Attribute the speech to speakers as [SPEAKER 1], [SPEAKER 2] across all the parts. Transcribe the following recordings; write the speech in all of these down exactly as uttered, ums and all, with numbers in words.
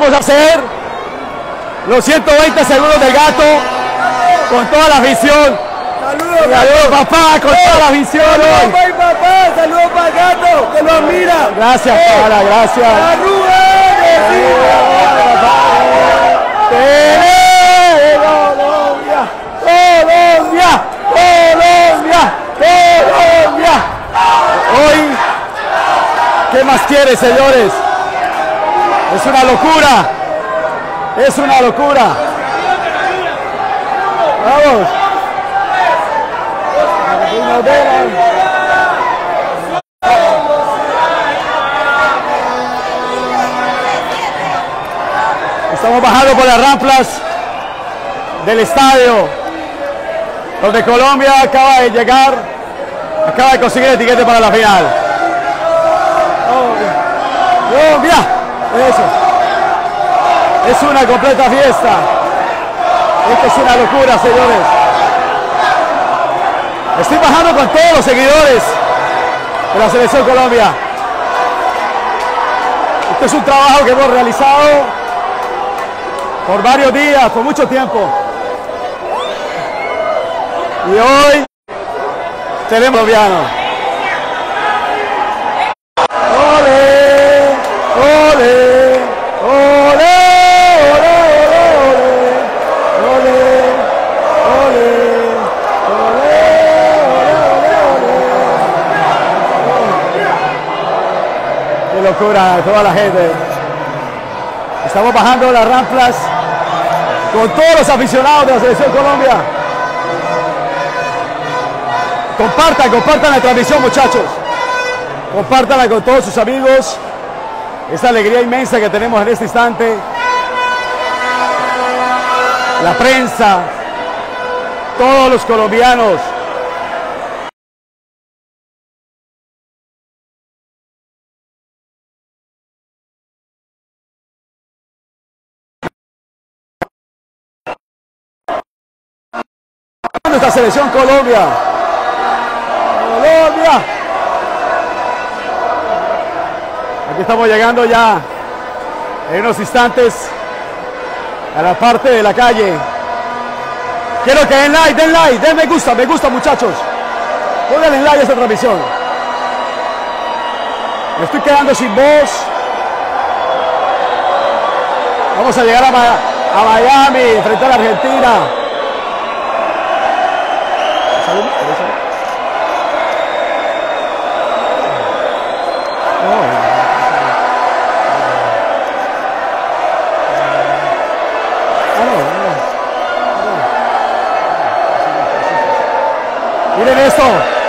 [SPEAKER 1] vamos a hacer los ciento veinte segundos del gato con toda la afición.
[SPEAKER 2] Saludos,
[SPEAKER 1] saludos papá, con toda la afición hoy.
[SPEAKER 2] Papá y papá, saludos para el gato, que lo admira.
[SPEAKER 1] Gracias,
[SPEAKER 2] eh,
[SPEAKER 1] para, gracias.
[SPEAKER 2] ¡La Rubén!
[SPEAKER 1] Colombia, Colombia, Colombia, Colombia. Hoy, ¿qué más quiere, señores? Es una locura. Es una locura. Vamos. Estamos bajando por las rampas del estadio, donde Colombia acaba de llegar, acaba de conseguir el tiquete para la final. Colombia, eso. Es una completa fiesta. Esto es una locura, señores. Estoy bajando con todos los seguidores de la Selección Colombia. Este es un trabajo que hemos realizado por varios días, por mucho tiempo. Y hoy tenemos colombiano. ¡Ole! ¡Ole! ¡Ole! Locura, toda la gente. Estamos bajando las rampas con todos los aficionados de la Selección Colombia. Compartan, compartan la transmisión, muchachos. Compártanla con todos sus amigos. Esta alegría inmensa que tenemos en este instante. La prensa, todos los colombianos. Nuestra Selección Colombia. Colombia. Aquí estamos llegando ya en unos instantes a la parte de la calle. Quiero que den like, den like, den me gusta, me gusta, muchachos. Pónganle like a esta transmisión. Me estoy quedando sin voz. Vamos a llegar a, Ma a Miami, enfrentar a la Argentina. Miren esto.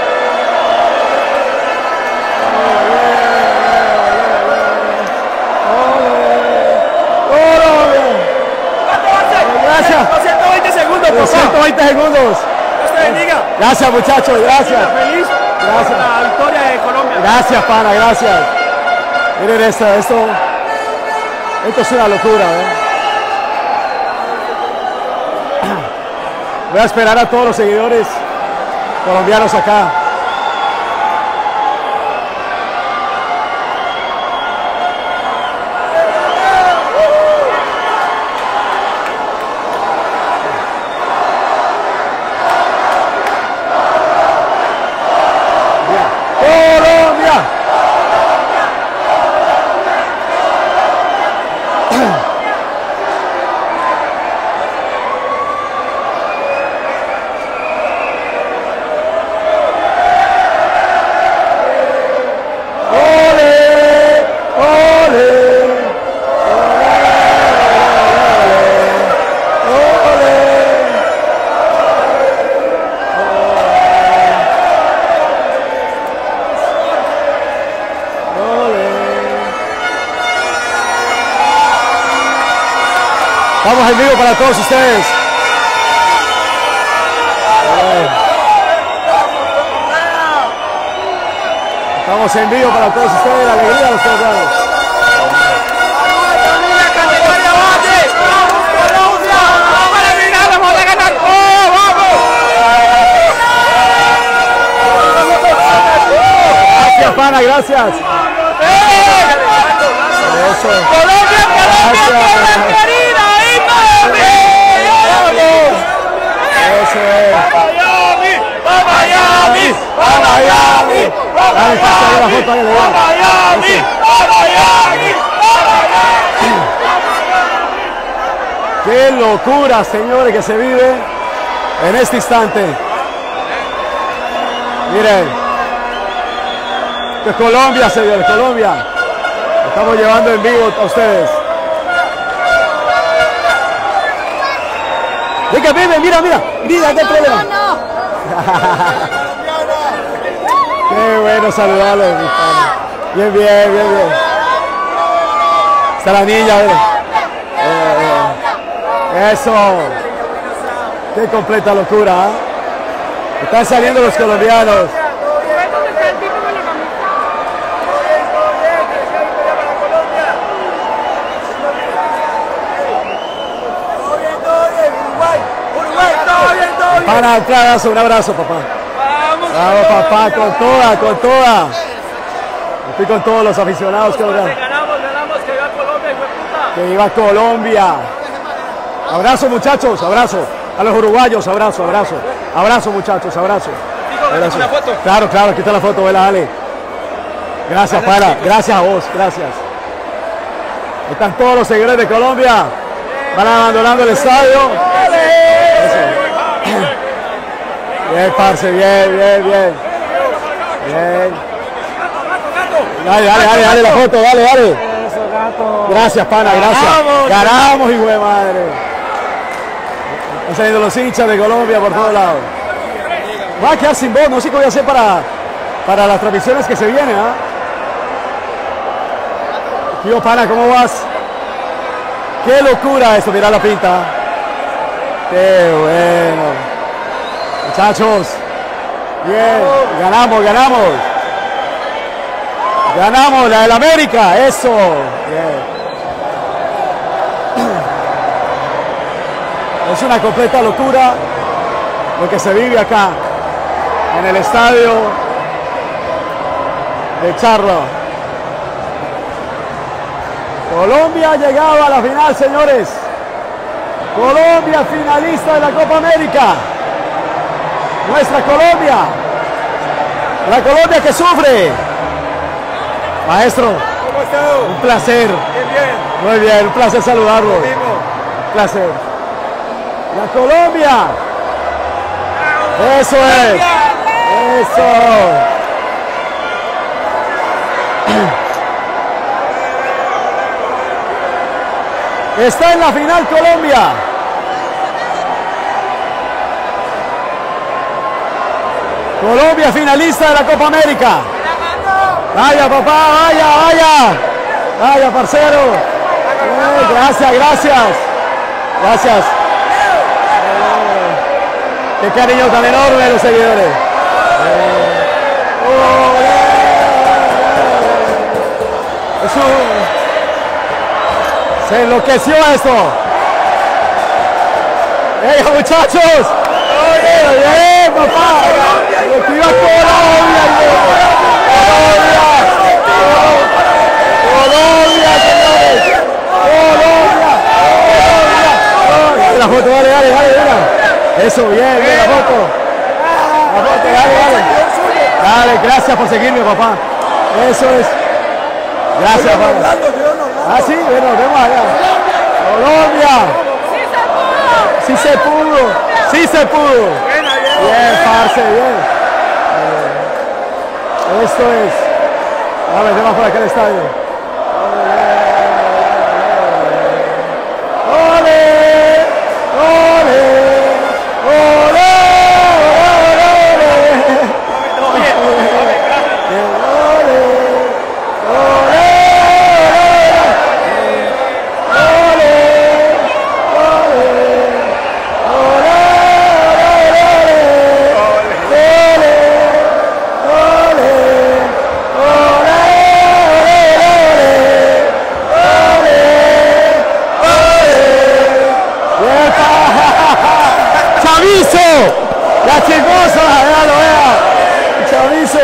[SPEAKER 1] Gracias.
[SPEAKER 2] ciento veinte segundos, papá.
[SPEAKER 1] ciento veinte segundos.
[SPEAKER 2] Dios te bendiga.
[SPEAKER 1] Gracias, muchachos, gracias.
[SPEAKER 2] Feliz
[SPEAKER 1] Gracias.
[SPEAKER 2] por la victoria de Colombia.
[SPEAKER 1] Gracias, pana, gracias. Miren esto, esto, esto es una locura, ¿eh? Voy a esperar a todos los seguidores colombianos acá. Colombia. Vamos en vivo para todos ustedes. Estamos en vivo para todos ustedes, la alegría de los colombianos. Gracias, pana, gracias. Eso. Colombia, Colombia, Colombia. Qué locura, señores, que se vive en este instante. Miren, esto es Colombia, señores, Colombia. Estamos llevando en vivo a ustedes. Venga, vive, mira, mira, mira, no hay problema. Qué bueno saludarlos, mi pana. Bien, bien, bien, bien. Está la niña, eh. Eh, eso. Qué completa locura, ¿eh? Están saliendo los colombianos. Para un abrazo, un abrazo, papá.
[SPEAKER 2] Vamos,
[SPEAKER 1] Vamos, papá, con toda, con toda. Estoy con todos los aficionados que
[SPEAKER 2] ganamos, ganamos, que viva Colombia, hijo de puta.
[SPEAKER 1] Que viva Colombia. Abrazo, muchachos, abrazo. A los uruguayos, abrazo, abrazo. Abrazo, muchachos, abrazo.
[SPEAKER 2] Digo, una foto.
[SPEAKER 1] Claro, claro, aquí está la foto, vela, dale. Gracias, para. Gracias a vos, gracias. Están todos los seguidores de Colombia. Van abandonando el estadio. Bien, parce, bien, bien, bien. Bien. Dale, dale, dale, dale la foto, dale, dale. Gracias, pana, gracias. Ganamos, hijo de madre. Están saliendo los hinchas de Colombia por todos lados. Va a quedar sin voz, no sé qué voy a hacer para, para las transmisiones que se vienen, ¿ah? Tío, pana, ¿cómo vas? Qué locura esto, mira la pinta. Qué bueno. Muchachos, bien, ganamos, ganamos. Ganamos la del América, eso. Bien. Es una completa locura lo que se vive acá en el estadio de Charlotte. Colombia ha llegado a la final, señores. Colombia finalista de la Copa América. Nuestra Colombia. La Colombia que sufre. Maestro,
[SPEAKER 2] ¿Cómo está?
[SPEAKER 1] un placer.
[SPEAKER 2] Bien, bien.
[SPEAKER 1] Muy bien, un placer saludarlo.
[SPEAKER 2] Lo mismo.
[SPEAKER 1] Un placer. La Colombia. Eso es. Eso. Está en la final Colombia. Colombia finalista de la Copa América. Vaya, papá, vaya, vaya. Vaya, parcero. Eh, gracias, gracias. Gracias. Eh, qué cariño tan enorme de los seguidores. Eh, oh, eh, es un- Se enloqueció esto. ¡Ey, muchachos! ¡Bien, bien, papá! ¡Que viva Colombia! ¡Colombia! ¡Colombia, señores! ¡Colombia! ¡Colombia! Dale la foto, dale, dale, dale, dale. Eso, bien, bien, la foto. La foto, dale, dale. Dale, gracias por seguirme, papá. Eso es. Gracias, papá. Ah, sí, bueno, vemos allá. Colombia. Sí se pudo. Sí se pudo. Bien, parce, bien. Eh, esto es. A ver, vamos por acá al estadio. ¡Ole! ¡Ole! ¡Ole! ¡Chavizo! ¡La chismosa! ¡Véalo, vea! ¡Chavizo!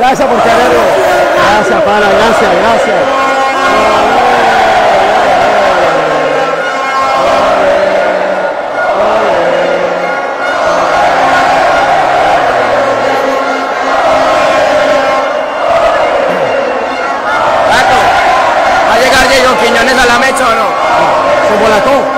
[SPEAKER 1] Gracias por quererlo. Gracias, pana, gracias, gracias.
[SPEAKER 3] ¿Va a llegar Diego Quiñones a la mecha o no?
[SPEAKER 1] Se volató.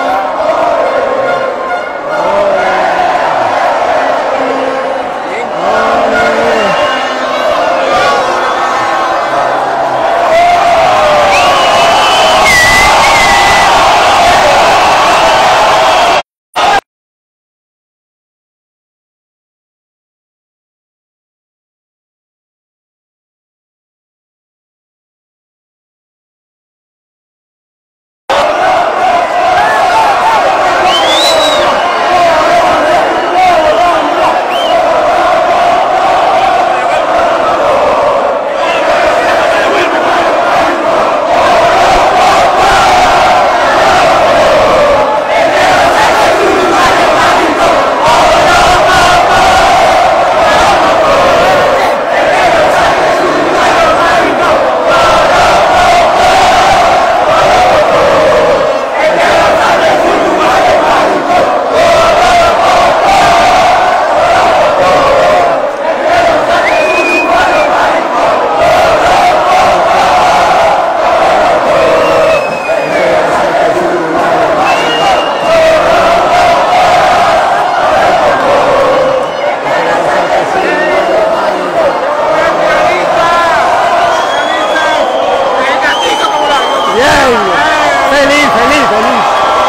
[SPEAKER 1] Feliz, feliz, feliz.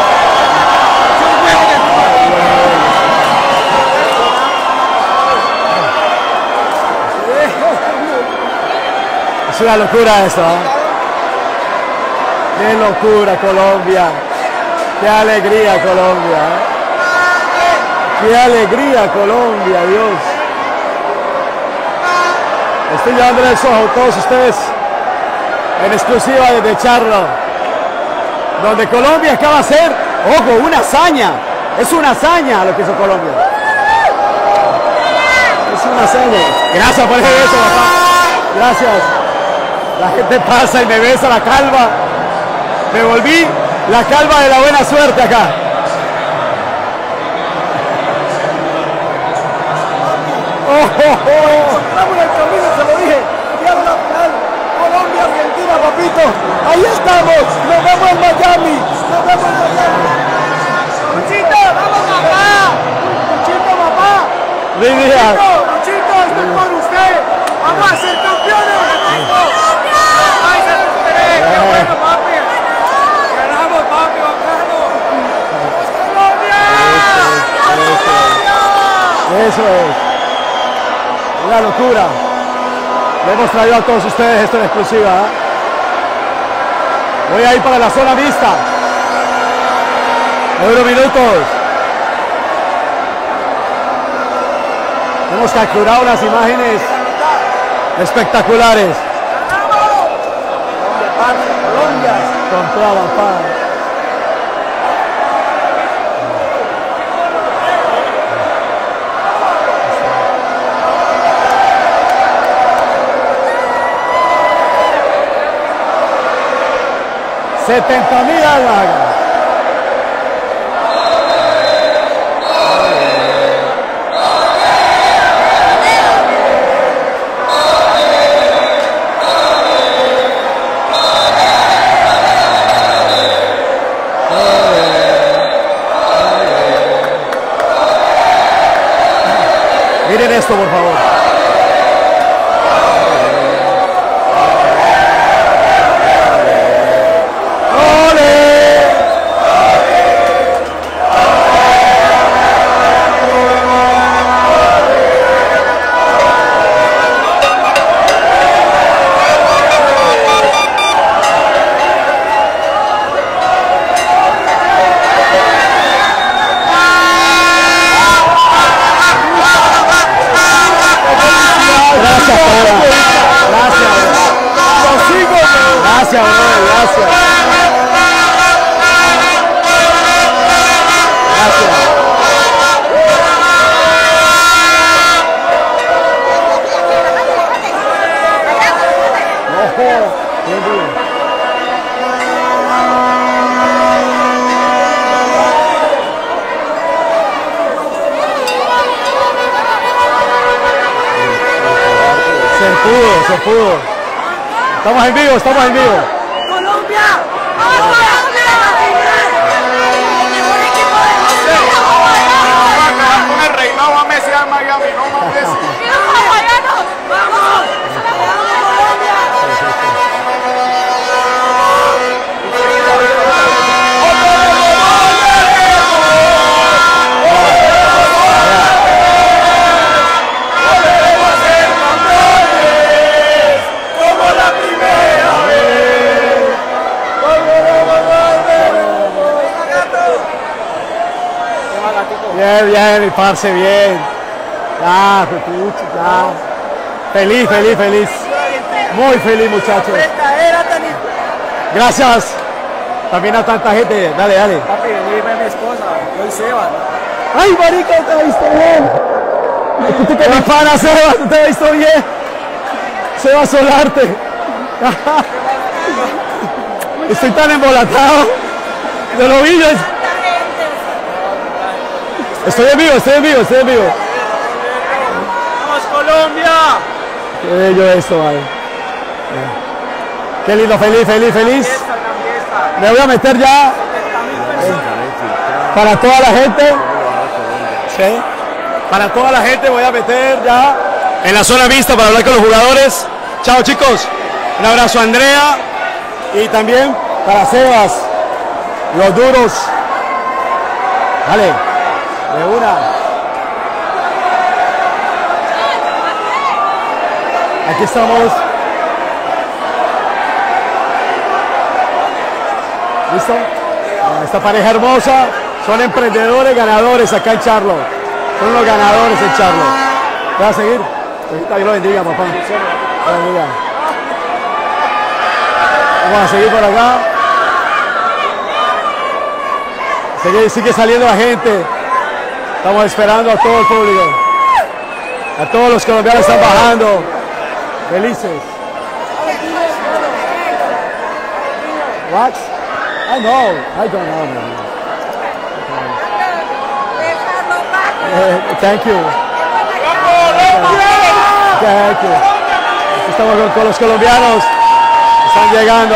[SPEAKER 1] Es una locura esto, ¿eh? Qué locura Colombia. Qué alegría Colombia, ¿eh? Qué alegría Colombia, Dios. Estoy llevándole eso a todos ustedes en exclusiva desde Charlo, donde Colombia acaba de hacer, ojo, una hazaña. Es una hazaña lo que hizo Colombia. Es una hazaña. Gracias por eso, papá. Gracias. La gente pasa y me besa la calva. Me volví la calva de la buena suerte acá. Oh, oh, oh. Se lo dije. Colombia, Argentina, papito. Ahí estamos. Nos vemos en Miami. Nos vemos en Miami. Luchito, vamos papá. Luchito, papá. Luchito, Luchito, estoy con usted. Vamos a ser campeones. Ay, se recuperé. Qué bueno, papi. Ganamos, papi, bacano. ¡Colombia! Eso es. Una locura. Le hemos traído a todos ustedes esto en exclusiva, ¿eh? Voy a ir para la zona vista. Eurominutos. Hemos capturado unas imágenes espectaculares. Colombia. Con toda la paz. setenta mil almas. Miren esto, por favor. Gracias, bro, gracias. Gracias. estoy en vivo. Se pudo, se pudo. Estamos en vivo, estamos en vivo.
[SPEAKER 4] ¡Colombia! ¡Vamos a la final! ¡El mejor equipo del mundo!
[SPEAKER 2] Con el reinado a Messi a Miami, no más Messi.
[SPEAKER 4] ¡Y los hawaianos! ¡Vamos! ¡Vamos, Colombia!
[SPEAKER 1] Bien, bien, mi parce, bien. Ya, pucha, ya. Feliz, feliz, feliz. Muy feliz, muchachos. Gracias. También a tanta gente. Dale, dale.
[SPEAKER 3] Papi, dime a mi esposa, soy Seba.
[SPEAKER 1] ¡Ay, marica, te he visto bien! ¡Mi pana, Seba, te he visto bien! Seba Solarte. Estoy tan embolatado. De lo vi, yo- Estoy en vivo, estoy en vivo, estoy en vivo.
[SPEAKER 2] ¡Vamos, Colombia!
[SPEAKER 1] Qué bello esto, vale. Qué lindo, feliz, feliz, feliz. Me voy a meter ya eh, para toda la gente. Sí. Para toda la gente voy a meter ya en la zona mixta para hablar con los jugadores. Chao, chicos. Un abrazo a Andrea y también para Sebas, los duros. Vale, de una. Aquí estamos. ¿Listo? Esta pareja hermosa son emprendedores ganadores acá en Charlotte. Son los ganadores en Charlotte. ¿Te vas a seguir? Dios lo bendiga, papá. Dios lo bendiga. Vamos a seguir por acá. Sigue, sigue saliendo la gente. Estamos esperando a todo el público. A todos los colombianos están bajando. Felices. What? I know. I don't know, man. Uh, thank you. Thank you. Aquí estamos con, con los colombianos. Están llegando.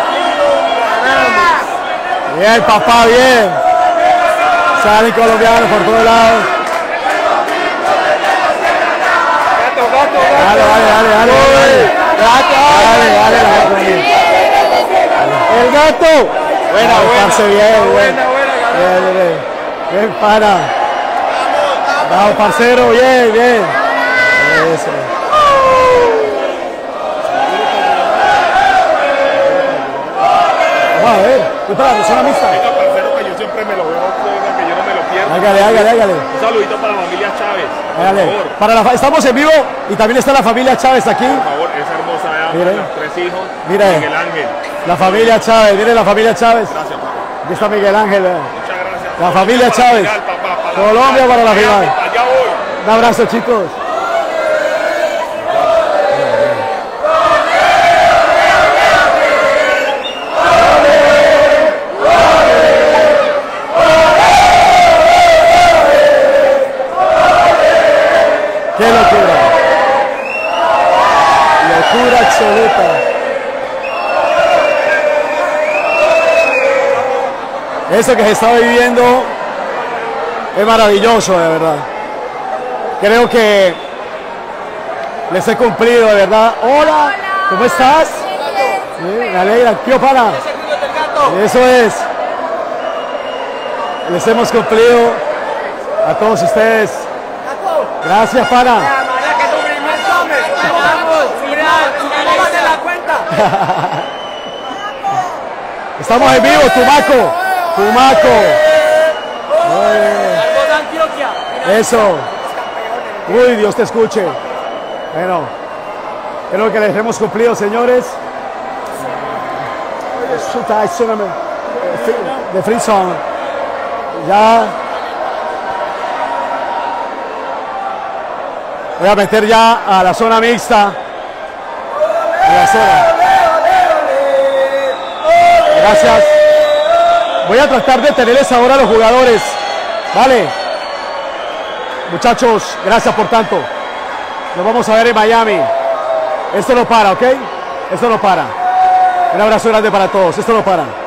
[SPEAKER 1] Bien, papá, bien. Salen colombianos por todos lados. Dale, dale, dale, dale. Dale, dale, dale. El gato. Buena, buena. Bien, buena, buena. Bien, bien. Bien, para. Vamos, parcero, bien, bien. Eso. Vamos a ver, ¿qué para la zona mixta?
[SPEAKER 2] Venga, parcero, que yo siempre me lo veo, que yo no me lo pierdo.
[SPEAKER 1] Hágale, hágale, hágale.
[SPEAKER 2] Un saludito para la familia Chávez. Por
[SPEAKER 1] Hágale.
[SPEAKER 2] favor,
[SPEAKER 1] Para la, estamos en vivo y también está la familia Chávez aquí.
[SPEAKER 2] por favor, esa hermosa edad,
[SPEAKER 1] Mire.
[SPEAKER 2] los tres hijos.
[SPEAKER 1] Mire.
[SPEAKER 2] Miguel Ángel.
[SPEAKER 1] La familia Chávez, miren la familia Chávez.
[SPEAKER 2] Gracias, papá.
[SPEAKER 1] Aquí está Miguel Ángel. eh.
[SPEAKER 2] Muchas gracias.
[SPEAKER 1] La familia
[SPEAKER 2] Para la
[SPEAKER 1] Chávez.
[SPEAKER 2] final, papá, para la
[SPEAKER 1] Colombia
[SPEAKER 2] final.
[SPEAKER 1] para la
[SPEAKER 2] Allá,
[SPEAKER 1] final.
[SPEAKER 2] Allá voy.
[SPEAKER 1] Un abrazo, chicos. ¡Qué locura! Locura absoluta. Eso que se está viviendo es maravilloso, de verdad. Creo que les he cumplido, de verdad. Hola, ¿cómo estás? Sí, me alegra. Tío, para. Eso es. Les hemos cumplido a todos ustedes. Gracias, pana. Estamos en vivo, Tumaco. Tumaco. Muy bien. Eso. Uy, Dios te escuche. Bueno, creo que les hemos cumplido, señores. De Free Song. Ya. Voy a meter ya a la zona mixta. A la zona. Gracias. Voy a tratar de tenerles ahora a los jugadores. Vale. Muchachos, gracias por tanto. Nos vamos a ver en Miami. Esto no para, ¿ok? Esto no para. Un abrazo grande para todos. Esto no para.